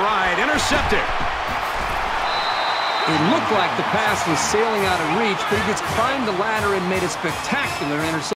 right. Intercepted. It looked like the pass was sailing out of reach, but he just climbed the ladder and made a spectacular interception.